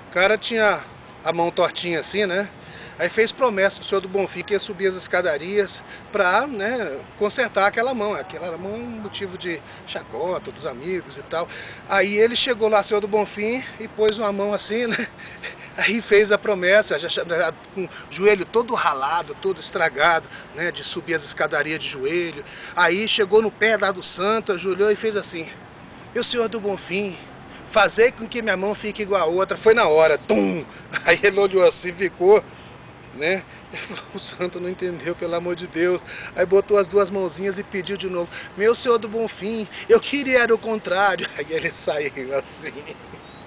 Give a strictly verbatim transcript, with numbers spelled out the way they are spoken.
O cara tinha a mão tortinha assim, né? Aí fez promessa pro senhor do Bonfim que ia subir as escadarias pra, né, consertar aquela mão. Aquela mão é um motivo de chacota dos amigos e tal. Aí ele chegou lá, senhor do Bonfim, e pôs uma mão assim, né? Aí fez a promessa, já, já, com o joelho todo ralado, todo estragado, né, de subir as escadarias de joelho. Aí chegou no pé lá do santo, ajoelhou e fez assim: e o senhor do Bonfim, fazer com que minha mão fique igual a outra. Foi na hora, tum! Aí ele olhou assim, ficou, né? O santo não entendeu, pelo amor de Deus. Aí botou as duas mãozinhas e pediu de novo: meu senhor do Bonfim, eu queria era o contrário. Aí ele saiu assim.